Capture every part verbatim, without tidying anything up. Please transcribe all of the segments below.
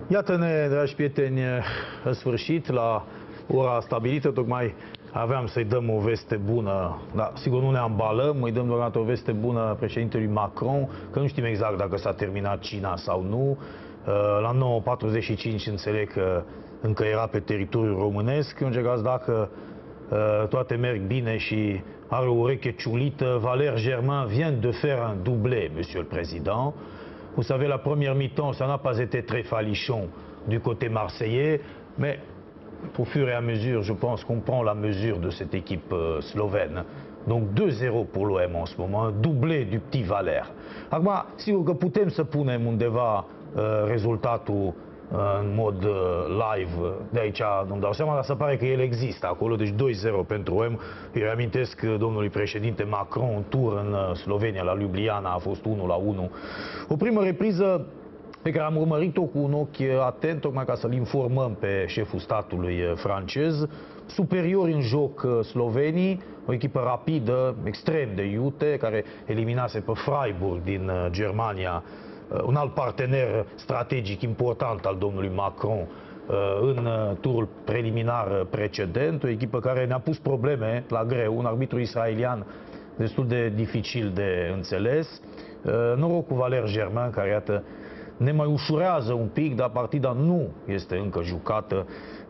Iată-ne, dragi prieteni, în sfârșit, la ora stabilită, tocmai aveam să-i dăm o veste bună, dar sigur nu ne ambalăm, îi dăm doar o veste bună președintelui Macron, că nu știm exact dacă s-a terminat cina sau nu. La nouă patruzeci și cinci înțeleg că încă era pe teritoriul românesc. Încercați dacă toate merg bine și are o ureche ciulită. Valère Germain vient de faire un doublé, Monsieur le Président. Vous savez, la première mi-temps, ça n'a pas été très falichon du côté marseillais, mais au fur et à mesure, je pense qu'on prend la mesure de cette équipe euh, slovène. Donc deux zéro pour l'O M en ce moment, un doublé du petit Valère. Acum, sigur că putem să punem undeva uh, rezultatul în mod uh, live de aici, nu-mi dau seama, dar se pare că el există acolo, deci doi zero pentru O M. Îi reamintesc domnului președinte Macron, un tur în uh, Slovenia, la Ljubljana, a fost unu la unu. O primă repriză pe care am urmărit-o cu un ochi atent, tocmai ca să-l informăm pe șeful statului francez. Superiori în joc slovenii, o echipă rapidă, extrem de iute, care eliminase pe Freiburg din Germania, un alt partener strategic important al domnului Macron în turul preliminar precedent, o echipă care ne-a pus probleme la greu, un arbitru israelian destul de dificil de înțeles. Noroc cu Valère Germain, care iată ne mai ușurează un pic, dar partida nu este încă jucată.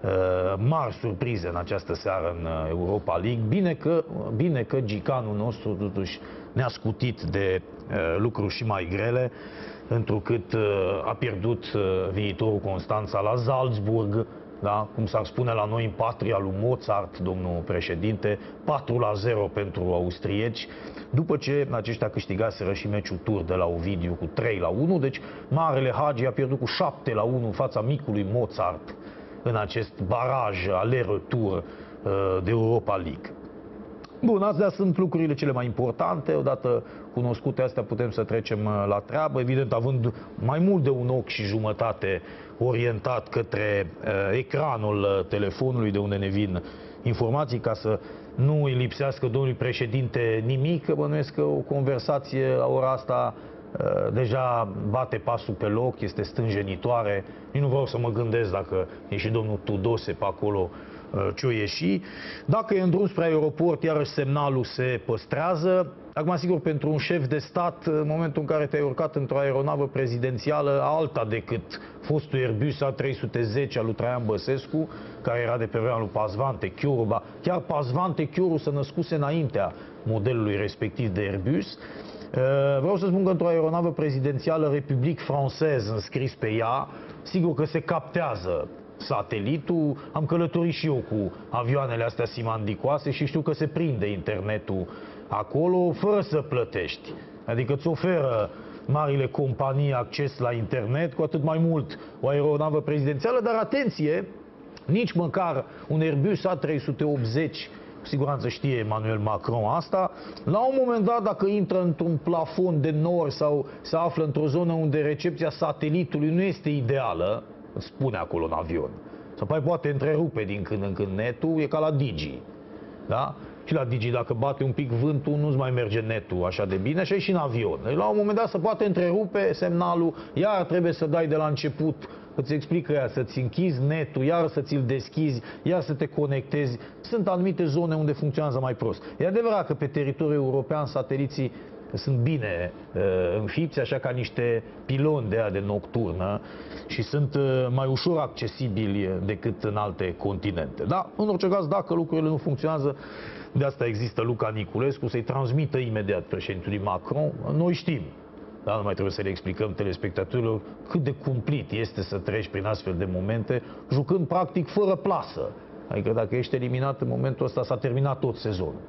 Mari surprize în această seară în Europa League. Bine că, bine că gicanul nostru totuși ne-a scutit de lucruri și mai grele, întrucât a pierdut viitorul Constanța la Salzburg, da? Cum s-ar spune la noi în patria lui Mozart, domnul președinte, patru la zero pentru austrieci, după ce aceștia câștigaseră și meciul tur de la Ovidiu cu trei la unu, deci Marele Hagi a pierdut cu șapte la unu în fața micului Mozart în acest baraj aller-retour de Europa League. Bun, astea sunt lucrurile cele mai importante. Odată cunoscute astea putem să trecem la treabă, evident având mai mult de un ochi și jumătate orientat către uh, ecranul telefonului de unde ne vin informații, ca să nu îi lipsească domnului președinte nimic, că bănuiesc că o conversație la ora asta uh, deja bate pasul pe loc, este stânjenitoare. Eu nu vreau să mă gândesc dacă e și domnul Tudose pe acolo ce-o ieși. Dacă e în drum spre aeroport, iarăși semnalul se păstrează. Acum, sigur, pentru un șef de stat, în momentul în care te-ai urcat într-o aeronavă prezidențială, alta decât fostul Airbus A trei sute zece al lui Traian Băsescu, care era de pe vremea lui Pazvante Chioru, chiar Pazvante Chioru se născuse înaintea modelului respectiv de Airbus. Vreau să spun că într-o aeronavă prezidențială Republique Française înscris pe ea, sigur că se captează satelitul. Am călătorit și eu cu avioanele astea simandicoase și știu că se prinde internetul acolo fără să plătești. Adică îți oferă marile companii acces la internet, cu atât mai mult o aeronavă prezidențială, dar atenție, nici măcar un Airbus A trei sute optzeci, cu siguranță știe Emmanuel Macron asta, la un moment dat, dacă intră într-un plafon de nori sau se află într-o zonă unde recepția satelitului nu este ideală, spune acolo în avion. Sau mai poate întrerupe din când în când netul, e ca la Digi. Da? Și la Digi, dacă bate un pic vântul, nu-ți mai merge netul așa de bine, așa e și în avion. Deci, la un moment dat se poate întrerupe semnalul, iar trebuie să dai de la început, îți explică ea, să-ți închizi netul, iar să ți-l deschizi, iar să te conectezi. Sunt anumite zone unde funcționează mai prost. E adevărat că pe teritoriul european sateliții sunt bine uh, înfipți, așa ca niște piloni de aia de nocturnă și sunt uh, mai ușor accesibili decât în alte continente. Da, în orice caz, dacă lucrurile nu funcționează, de asta există Luca Niculescu, să-i transmită imediat președintelui Macron. Noi știm, dar nu mai trebuie să le explicăm telespectatorilor cât de cumplit este să treci prin astfel de momente, jucând practic fără plasă. Adică dacă ești eliminat în momentul ăsta, s-a terminat tot sezonul.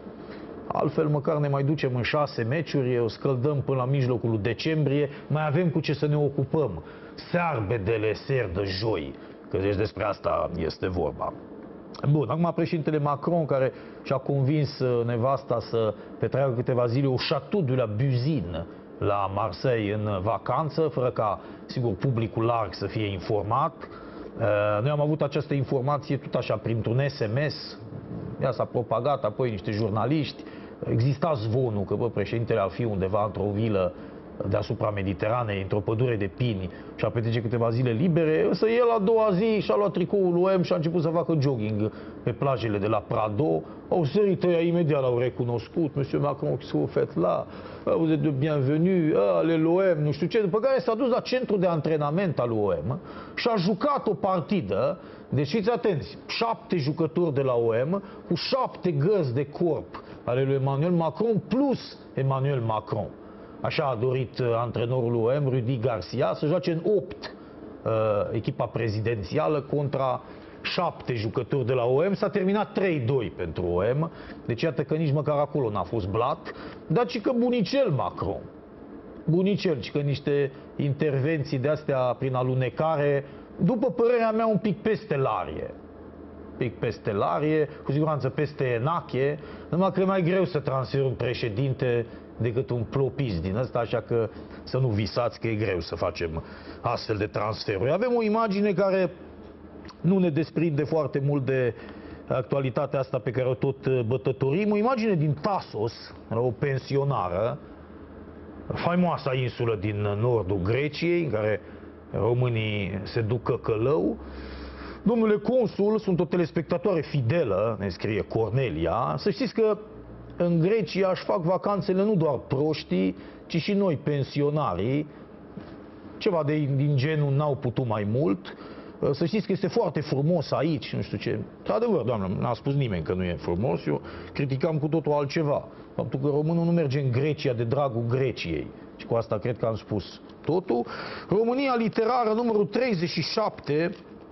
Altfel, măcar ne mai ducem în șase meciuri, o scăldăm până la mijlocul lui decembrie, mai avem cu ce să ne ocupăm. Searbedele ser de joi, că deci despre asta este vorba. Bun, acum președintele Macron, care și-a convins nevasta să petreacă câteva zile au Château de la Buzine la Marseille în vacanță, fără ca, sigur, publicul larg să fie informat. Noi am avut această informație tot așa, printr-un S M S, ea s-a propagat apoi niște jurnaliști, exista zvonul că bă, președintele ar fi undeva într-o vilă deasupra Mediteranei, într-o pădure de pini și a petrece câteva zile libere, însă el a doua zi și-a luat tricoul U E M și a început să facă jogging pe plajele de la Prado. Au sărit ăia imediat, l-au recunoscut, Monsieur Macron, qu'est-ce que vous faites là? Vous êtes de bienvenue, ale l'O M, nu știu ce, după care s-a dus la centru de antrenament al O M și a jucat o partidă. Deci fiți atenți, șapte jucători de la O M cu șapte găzi de corp ale lui Emmanuel Macron plus Emmanuel Macron. Așa a dorit antrenorul O M, Rudy Garcia, să joace în opt uh, echipa prezidențială contra șapte jucători de la O M. S-a terminat trei doi pentru O M, deci iată că nici măcar acolo n-a fost blat, dar și că bunicel Macron, bunicel, și că niște intervenții de-astea prin alunecare, după părerea mea, un pic peste larie. Un pic peste larie, cu siguranță peste enache, numai că e mai greu să transferi un președinte decât un plopis din ăsta, așa că să nu visați că e greu să facem astfel de transferuri. Avem o imagine care nu ne desprinde foarte mult de actualitatea asta pe care o tot bătătorim, o imagine din Tasos, o pensionară, faimoasa insulă din nordul Greciei, în care românii se duc căcălău. Domnule consul, sunt o telespectatoare fidelă, ne scrie Cornelia. Să știți că în Grecia își fac vacanțele nu doar proștii, ci și noi, pensionarii. Ceva de, din genul n-au putut mai mult. Să știți că este foarte frumos aici, nu știu ce. Adevăr, doamnă, n-a spus nimeni că nu e frumos, eu criticam cu totul altceva. Faptul că românul nu merge în Grecia de dragul Greciei. Și cu asta cred că am spus totul. România literară, numărul treizeci și șapte,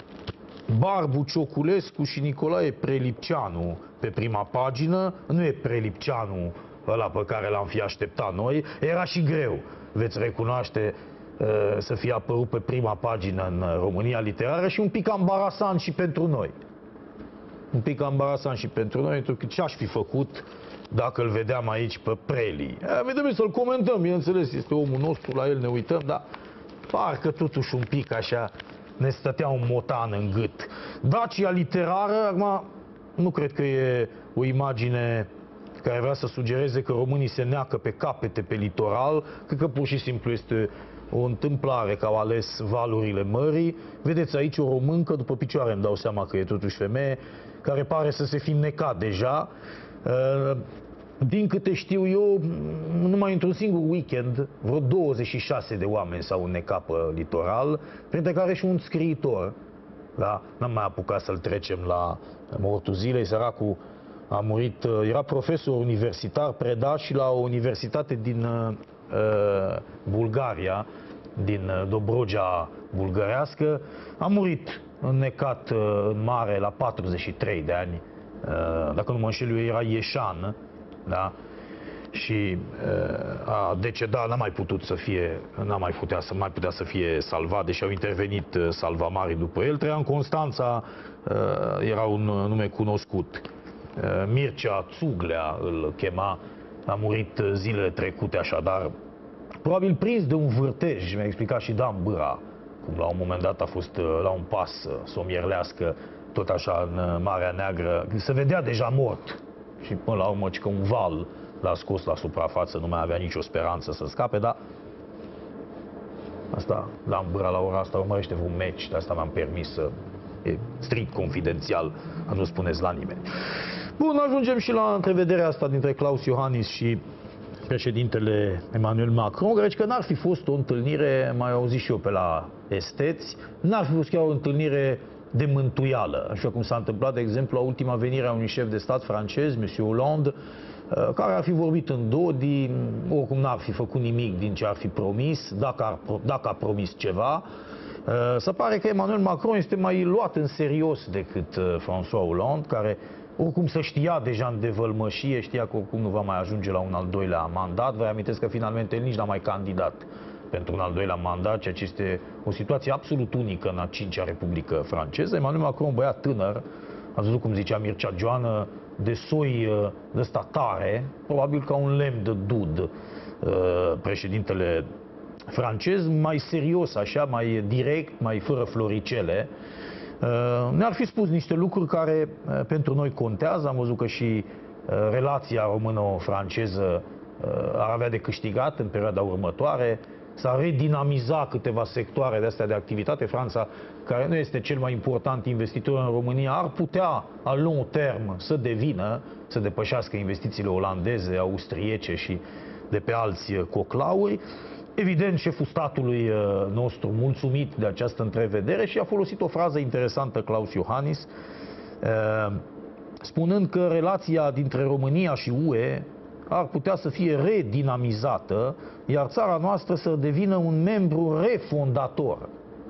Barbu Cioculescu și Nicolae Prelipceanu pe prima pagină. Nu e Prelipceanu ăla pe care l-am fi așteptat noi, era și greu, veți recunoaște, să fie apărut pe prima pagină în România literară și un pic ambarasant și pentru noi. Un pic ambarasant și pentru noi, pentru că ce aș fi făcut dacă îl vedeam aici pe Preli? Vedem să-l comentăm, bineînțeles, este omul nostru, la el ne uităm, dar parcă totuși un pic așa ne stătea un motan în gât. Dacia literară, acum nu cred că e o imagine care vrea să sugereze că românii se neacă pe capete pe litoral, cred că pur și simplu este o întâmplare că au ales valurile mării. Vedeți aici o româncă, după picioare îmi dau seama că e totuși femeie, care pare să se fi necat deja. Din câte știu eu, numai într-un singur weekend, vreo douăzeci și șase de oameni s-au înnecat pe litoral, printre care și un scriitor. Da? N-am mai apucat să-l trecem la mortul zilei, săracul a murit, era profesor universitar, preda și la o universitate din uh, Bulgaria, din Dobrogea bulgărească. A murit înnecat uh, în mare la patruzeci și trei de ani, uh, dacă nu mă înșel, era ieșan, da? Și uh, a decedat, n-a mai putut să fie, n-a mai putea să mai putea să fie salvat, deși au intervenit uh, salvamarii după el. Trăia în Constanța, uh, era un nume cunoscut. Uh, Mircea Țuglea îl chema, a murit zilele trecute, așadar, probabil prins de un vârtej, mi-a explicat și Dan Bâra, cum la un moment dat a fost uh, la un pas uh, somierlească, tot așa în Marea Neagră, se vedea deja mort. Și până la urmă, că un val l-a scos la suprafață, nu mai avea nicio speranță să scape, dar asta, Dan Bâra la ora asta urmărește un meci, de asta m-am permis să, e strict confidențial, a nu spuneți la nimeni. Bun, ajungem și la întrevederea asta dintre Klaus Iohannis și președintele Emmanuel Macron, deci că n-ar fi fost o întâlnire, mai auzit și eu pe la esteți, n-ar fi fost chiar o întâlnire de mântuială, așa cum s-a întâmplat, de exemplu, la ultima venire a unui șef de stat francez, Monsieur Hollande, care ar fi vorbit în Dodi, oricum n-ar fi făcut nimic din ce ar fi promis, dacă, ar, dacă a promis ceva. Se pare că Emmanuel Macron este mai luat în serios decât François Hollande, care oricum se știa deja în devălmășie, știa că oricum nu va mai ajunge la un al doilea mandat. Vă amintesc că finalmente el nici n-a mai candidat pentru un al doilea mandat, ceea ce este o situație absolut unică în a cincea Republică franceză. Emmanuel Macron, băiat tânăr, ați văzut cum zicea Mircea Joană, de soi de ăsta tare, probabil ca un lemn de dud, președintele francez, mai serios așa, mai direct, mai fără floricele. Ne-ar fi spus niște lucruri care pentru noi contează. Am văzut că și relația română-franceză ar avea de câștigat în perioada următoare, s-ar redinamiza câteva sectoare de astea de activitate. Franța, care nu este cel mai important investitor în România, ar putea, a long term, să devină, să depășească investițiile olandeze, austriece și de pe alți coclauri. Evident, șeful statului nostru, mulțumit de această întrevedere, și a folosit o frază interesantă, Klaus Iohannis, spunând că relația dintre România și U E ar putea să fie redinamizată, iar țara noastră să devină un membru refondator.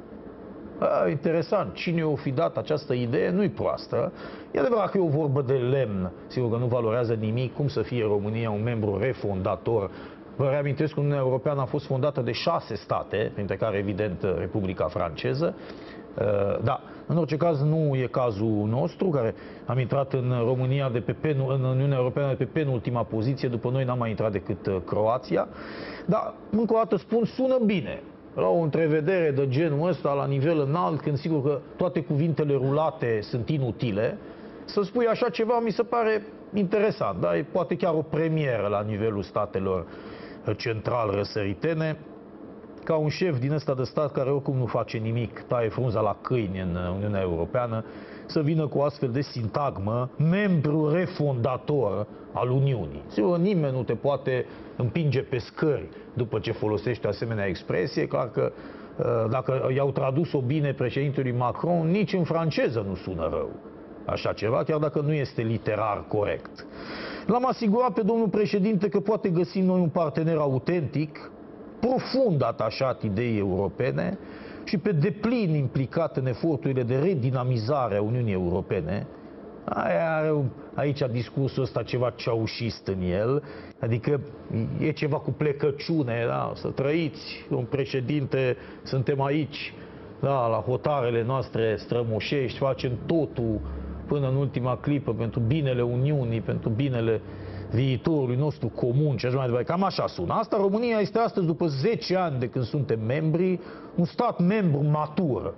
A, interesant, cine o fi dat această idee, nu-i proastă. E adevărat că e o vorbă de lemn, sigur că nu valorează nimic cum să fie România un membru refondator. Vă reamintesc că Uniunea Europeană a fost fondată de șase state, printre care, evident, Republica Franceză. Da, în orice caz nu e cazul nostru, care am intrat în România de pe pen, în Uniunea Europeană de pe penultima poziție, după noi n-am mai intrat decât Croația. Dar, încă o dată spun, sună bine. La o întrevedere de genul ăsta, la nivel înalt, când sigur că toate cuvintele rulate sunt inutile, să spui așa ceva mi se pare interesant, da? E poate chiar o premieră la nivelul statelor central răsăritene, ca un șef din ăsta de stat care oricum nu face nimic, taie frunza la câini în Uniunea Europeană, să vină cu astfel de sintagmă, membru refondator al Uniunii. Sigur, nimeni nu te poate împinge pe scări după ce folosești o asemenea expresie, clar că dacă i-au tradus-o bine președintelui Macron, nici în franceză nu sună rău așa ceva, chiar dacă nu este literar corect. L-am asigurat pe domnul președinte că poate găsi noi un partener autentic, profund atașat ideii europene și pe deplin implicat în eforturile de redinamizare a Uniunii Europene. Aia are aici discursul ăsta ceva ceaușist în el, adică e ceva cu plecăciune, da? Să trăiți, domn președinte, suntem aici, da, la hotarele noastre strămoșești, facem totul până în ultima clipă pentru binele Uniunii, pentru binele viitorului nostru comun și așa mai departe. Cam așa sună. Asta, România este astăzi, după zece ani de când suntem membri, un stat membru matur.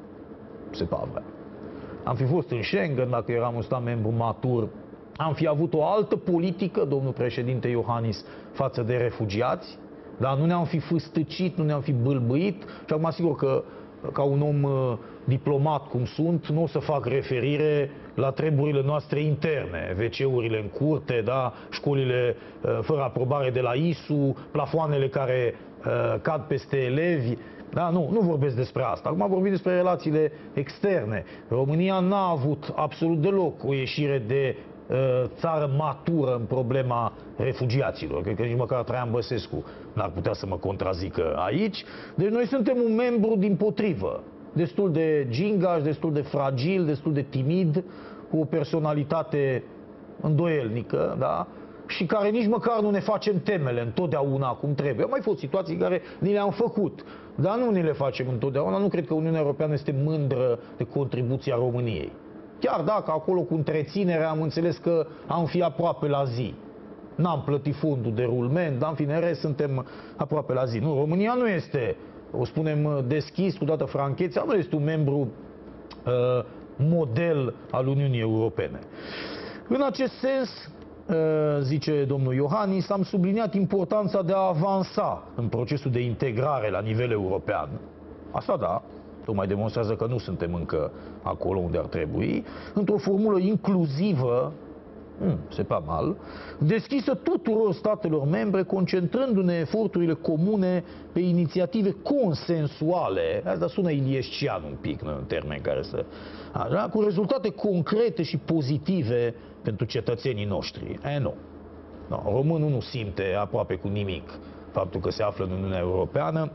Se pare. Am fi fost în Schengen dacă eram un stat membru matur. Am fi avut o altă politică, domnul președinte Iohannis, față de refugiați, dar nu ne-am fi fâstăcit, nu ne-am fi bâlbâit și acum sigur că ca un om uh, diplomat cum sunt, nu o să fac referire la treburile noastre interne, ve ce-urile în curte, da, școlile uh, fără aprobare de la I S U, plafoanele care uh, cad peste elevi. Da, nu, nu vorbesc despre asta. Acum vorbim despre relațiile externe. România n-a avut absolut deloc o ieșire de uh, țară matură în problema refugiaților. Cred că nici măcar Traian Băsescu n-ar putea să mă contrazică aici. Deci noi suntem un membru dimpotrivă, destul de gingaș, destul de fragil, destul de timid, cu o personalitate îndoielnică, da? Și care nici măcar nu ne facem temele întotdeauna cum trebuie. Au mai fost situații în care ni le-am făcut, dar nu ni le facem întotdeauna. Nu cred că Uniunea Europeană este mândră de contribuția României. Chiar dacă acolo cu întreținere am înțeles că am fi aproape la zi. N-am plătit fondul de rulment, dar în fine, în rest suntem aproape la zi. Nu, România nu este, o spunem deschis, cu toată franchețea, nu este un membru uh, model al Uniunii Europene. În acest sens, zice domnul Iohannis, am subliniat importanța de a avansa în procesul de integrare la nivel european. Asta da, tocmai demonstrează că nu suntem încă acolo unde ar trebui, într-o formulă inclusivă, hmm, se prea mal, deschisă tuturor statelor membre, concentrându-ne eforturile comune pe inițiative consensuale. Asta sună iliescian un pic, în termeni care să... Așa, cu rezultate concrete și pozitive pentru cetățenii noștri. E, nu. No, românul nu simte aproape cu nimic faptul că se află în Uniunea Europeană.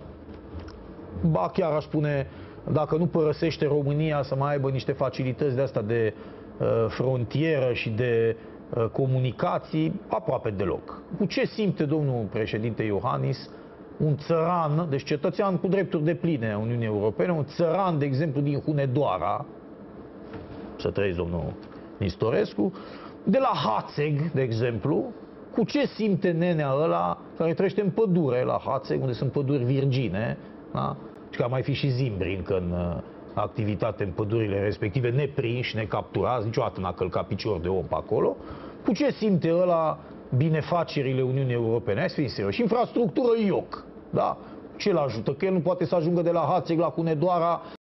Ba chiar aș spune, dacă nu părăsește România, să mai aibă niște facilități de asta de uh, frontieră și de uh, comunicații, aproape deloc. Cu ce simte domnul președinte Iohannis, un țăran, deci cetățean cu drepturi depline a Uniunii Europene, un țăran, de exemplu, din Hunedoara, să trăiți domnul Nistorescu, de la Hațeg, de exemplu, cu ce simte nenea ăla care trăiește în pădure la Hațeg, unde sunt păduri virgine, da? Și că mai fi și zimbri încă în uh, activitate în pădurile respective, neprinși, necapturați, niciodată n-a călcat picior de om pe acolo. Cu ce simte ăla binefacerile Uniunii Europene. Hai să fim serios. Și infrastructură I O C. Da? Ce-l ajută? Că el nu poate să ajungă de la Hațeg la Hunedoara